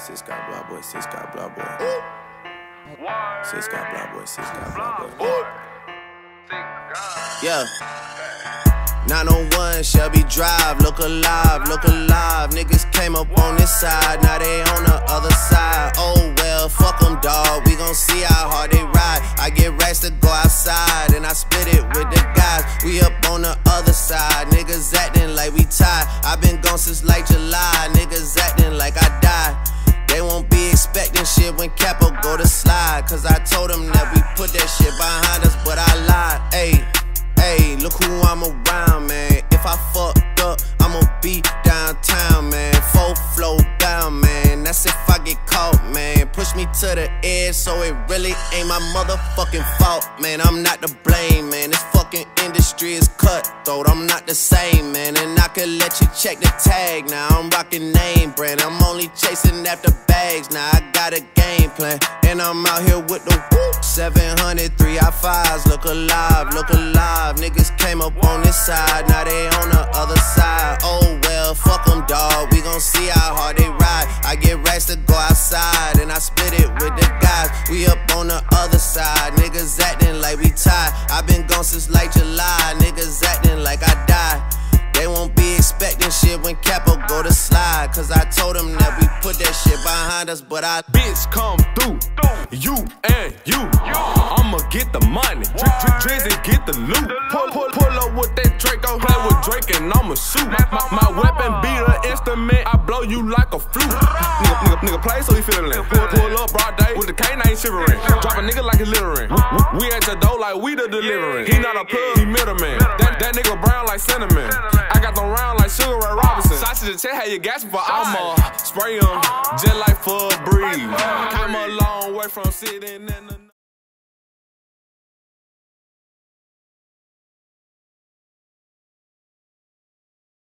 Sis got blah boy, sis got blah boy. Sis got blah boy, sis got blah boy. Yeah. 901 Shelby Drive, look alive, look alive. Niggas came up on this side, now they on the other side. Oh well, fuck them dawg, we gon' see how hard they ride. I get racks to go outside, and I split it with the guys. We up on the other side, niggas acting like we tied. I been gone since like July, niggas acting like I died. They won't be expecting shit when Capo go to slide, cause I told them that we put that shit behind us, but I lied. Ayy, look who I'm around, man. If I fucked up, I'ma be downtown, man. Full flow down, man. That's if I get caught, man. Push me to the edge, so it really ain't my motherfucking fault, man. I'm not to blame, man. This fucking industry is cutthroat. I'm not the same, man. And I could let you check the tag now. I'm rocking name brand. I'm only chasing after bags now. I got a game plan, and I'm out here with the whoop. 700 3i5s, look alive, look alive. Niggas came up on this side, now they on the other side. Oh well, fuck them dawg, we gon' see how hard they ride. I get racks to go outside, and I split it with the guys. We up on the other side, niggas acting like we tied. I been gone since like July, niggas acting like I died. They won't be expecting shit when Capo go to slide, cause I told them that we put that shit behind us, but I bitch come through, you and you. I'ma get the money, Drizzy get the loot. Pull up with that Draco, play with Drake and I'ma shoot. My weapon be the instrument, I blow you like a flute. Nigga play so he feelin' it. Pull up broad day with the canine shivering. Drop a nigga like he littering. We at your door like we the delivering. He not a plug, he middleman. That nigga brown like cinnamon. I got them round like Sugar Ray Robinson. Sausage and check, how you gasping for I'ma spray 'em just like for a breeze. Came a long way from sitting in the